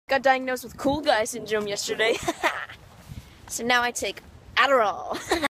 Got diagnosed with cool guy syndrome yesterday. So now I take Adderall.